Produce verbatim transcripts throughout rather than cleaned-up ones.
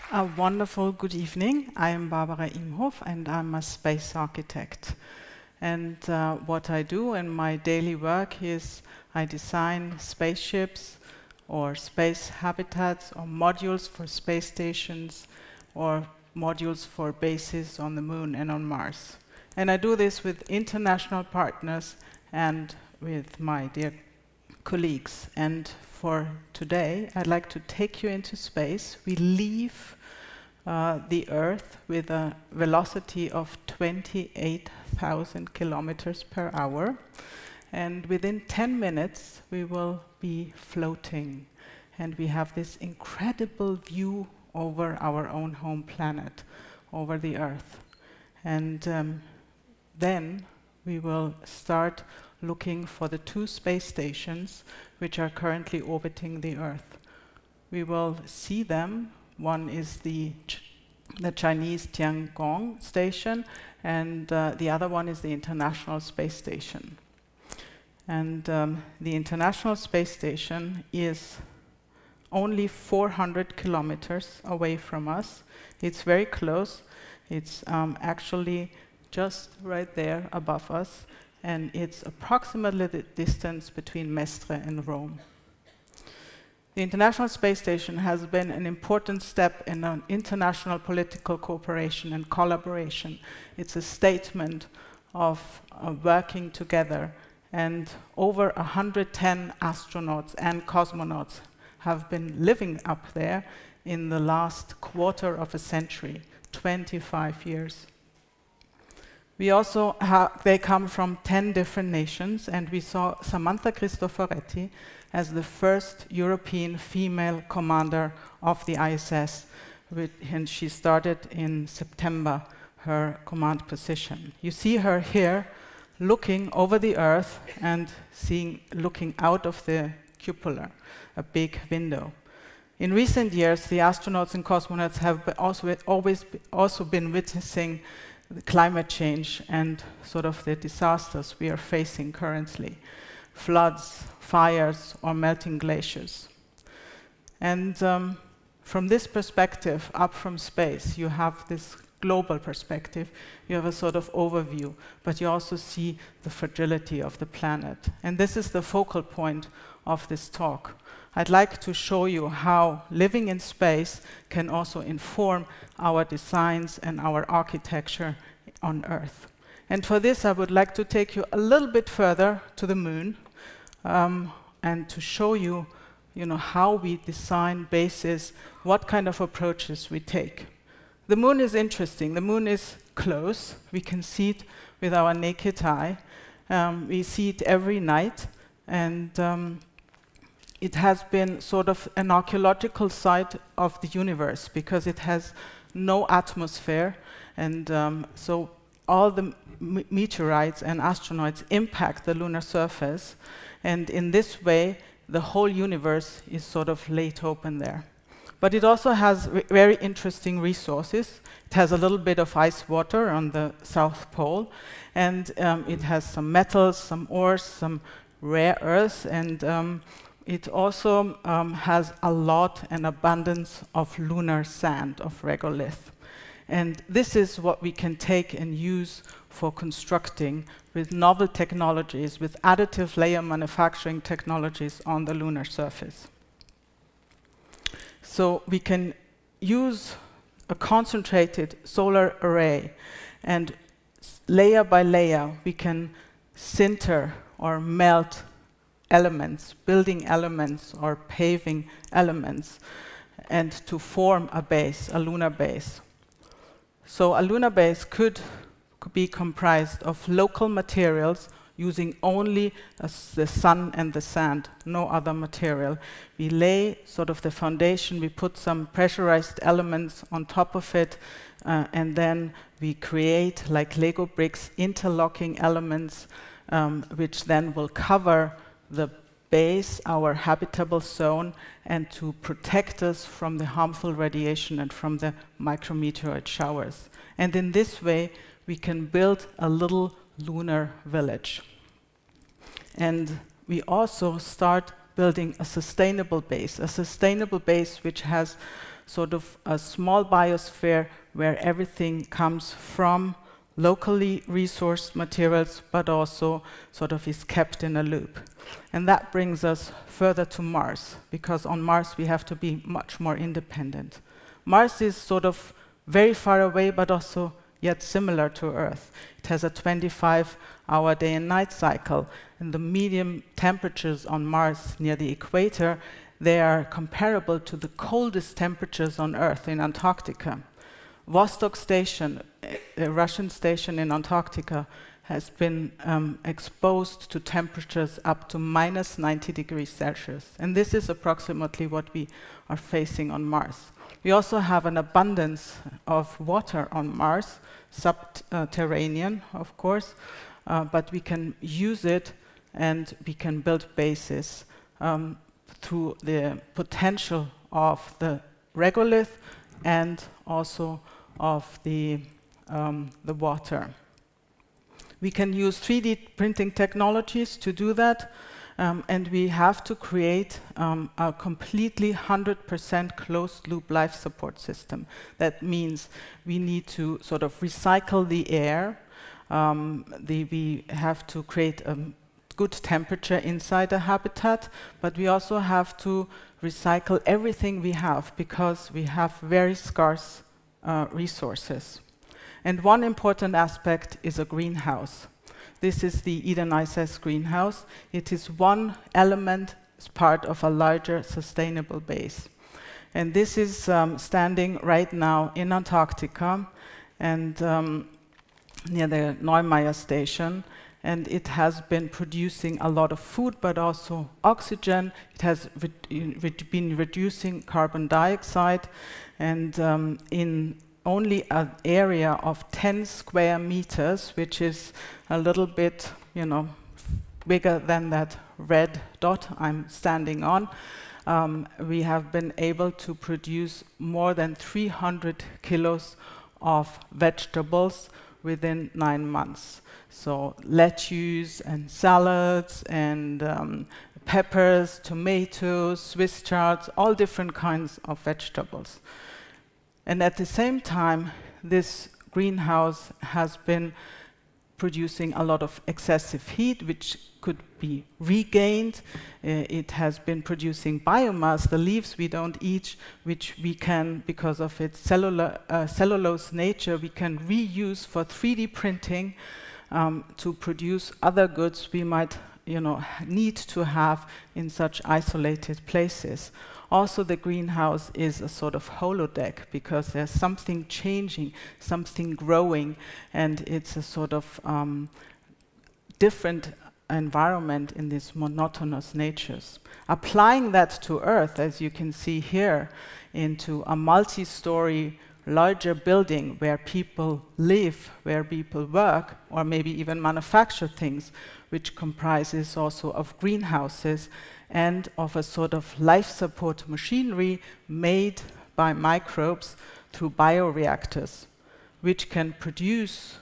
A wonderful good evening. I am Barbara Imhof and I'm a space architect. And uh, what I do in my daily work is I design spaceships or space habitats or modules for space stations or modules for bases on the Moon and on Mars. And I do this with international partners and with my dear colleagues. And for today, I'd like to take you into space. We leave uh, the Earth with a velocity of twenty-eight thousand kilometers per hour. And within ten minutes, we will be floating. And we have this incredible view over our own home planet, over the Earth. And um, then we will start looking for the two space stations which are currently orbiting the Earth. We will see them. One is the, Ch the Chinese Tiangong station, and uh, the other one is the International Space Station. And um, the International Space Station is only four hundred kilometers away from us. It's very close. It's um, actually just right there above us, and it's approximately the distance between Mestre and Rome. The International Space Station has been an important step in an international political cooperation and collaboration. It's a statement of uh, working together, and over one hundred ten astronauts and cosmonauts have been living up there in the last quarter of a century, twenty-five years. We also have, they come from ten different nations, and we saw Samantha Cristoforetti as the first European female commander of the I S S, with, and she started in September her command position. You see her here looking over the Earth and seeing, looking out of the cupola, a big window. In recent years, the astronauts and cosmonauts have also always also been witnessing the climate change and sort of the disasters we are facing currently. Floods, fires, or melting glaciers. And um, from this perspective, up from space, you have this global perspective. You have a sort of overview, but you also see the fragility of the planet. And this is the focal point of this talk. I'd like to show you how living in space can also inform our designs and our architecture on Earth. And for this, I would like to take you a little bit further to the Moon um, and to show you, you know, how we design bases, what kind of approaches we take. The Moon is interesting. The Moon is close. We can see it with our naked eye. Um, we see it every night, and um, it has been sort of an archaeological site of the universe because it has no atmosphere, and um, so all the m meteorites and asteroids impact the lunar surface, and in this way the whole universe is sort of laid open there. But it also has very interesting resources. It has a little bit of ice water on the South Pole, and um, it has some metals, some ores, some rare earths, and um, it also um, has a lot and abundance of lunar sand, of regolith. And this is what we can take and use for constructing with novel technologies, with additive layer manufacturing technologies on the lunar surface. So we can use a concentrated solar array, and layer by layer we can sinter or melt elements, building elements or paving elements, and to form a base, a lunar base. So a lunar base could, could be comprised of local materials using only uh, the sun and the sand, no other material. We lay sort of the foundation, we put some pressurized elements on top of it, uh, and then we create, like Lego bricks, interlocking elements, um, which then will cover the base, our habitable zone, and to protect us from the harmful radiation and from the micrometeorite showers. And in this way, we can build a little lunar village. And we also start building a sustainable base, a sustainable base which has sort of a small biosphere where everything comes from locally resourced materials, but also sort of is kept in a loop. And that brings us further to Mars, because on Mars we have to be much more independent. Mars is sort of very far away, but also yet similar to Earth. It has a twenty-five hour day and night cycle, and the medium temperatures on Mars near the equator, they are comparable to the coldest temperatures on Earth in Antarctica. Vostok Station, a Russian station in Antarctica, has been um, exposed to temperatures up to minus ninety degrees Celsius. And this is approximately what we are facing on Mars. We also have an abundance of water on Mars, subterranean, of course, uh, but we can use it and we can build bases um, through the potential of the regolith and also of the, um, the water. We can use three D printing technologies to do that, um, and we have to create um, a completely one hundred percent closed-loop life support system. That means we need to sort of recycle the air. Um, the, we have to create a good temperature inside the habitat, but we also have to recycle everything we have, because we have very scarce uh, resources. And one important aspect is a greenhouse. This is the Eden I C E S greenhouse. It is one element as part of a larger sustainable base. And this is um, standing right now in Antarctica and um, near the Neumeier station. And it has been producing a lot of food, but also oxygen. It has re re been reducing carbon dioxide. And um, in only an area of ten square meters, which is a little bit, you know, bigger than that red dot I'm standing on, um, we have been able to produce more than three hundred kilos of vegetables within nine months. So lettuce and salads and um, peppers, tomatoes, Swiss chards, all different kinds of vegetables. And at the same time, this greenhouse has been producing a lot of excessive heat, which could be regained. Uh, it has been producing biomass, the leaves we don't eat, which we can, because of its cellular, uh, cellulose nature, we can reuse for three D printing um, to produce other goods we might, you know, need to have in such isolated places. Also, the greenhouse is a sort of holodeck, because there's something changing, something growing, and it's a sort of um, different environment in these monotonous natures. Applying that to Earth, as you can see here, into a multi-story larger building where people live, where people work, or maybe even manufacture things, which comprises also of greenhouses and of a sort of life support machinery made by microbes through bioreactors, which can produce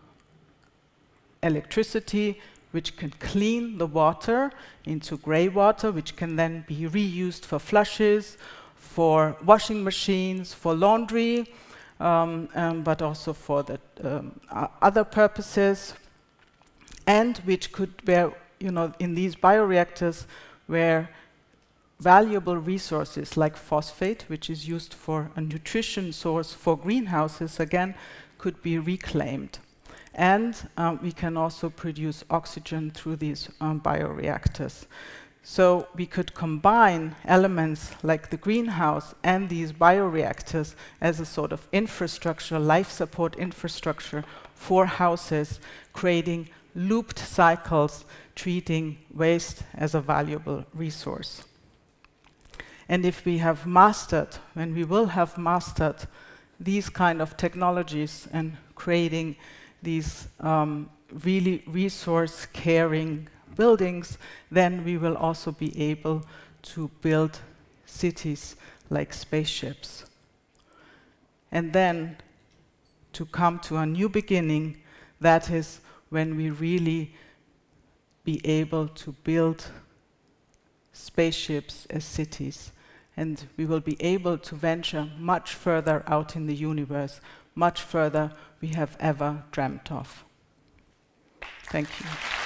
electricity, which can clean the water into grey water, which can then be reused for flushes, for washing machines, for laundry, um, um, but also for the um, uh, other purposes, and which could, where, you know, in these bioreactors, where valuable resources like phosphate, which is used for a nutrition source for greenhouses, again, could be reclaimed. And uh, we can also produce oxygen through these um, bioreactors. So we could combine elements like the greenhouse and these bioreactors as a sort of infrastructure, life support infrastructure for houses, creating looped cycles, treating waste as a valuable resource. And if we have mastered, when we will have mastered these kind of technologies and creating these um, really resource-caring buildings, then we will also be able to build cities like spaceships. And then to come to a new beginning, that is when we really be able to build spaceships as cities. and we will be able to venture much further out in the universe, much further we have ever dreamt of. Thank you.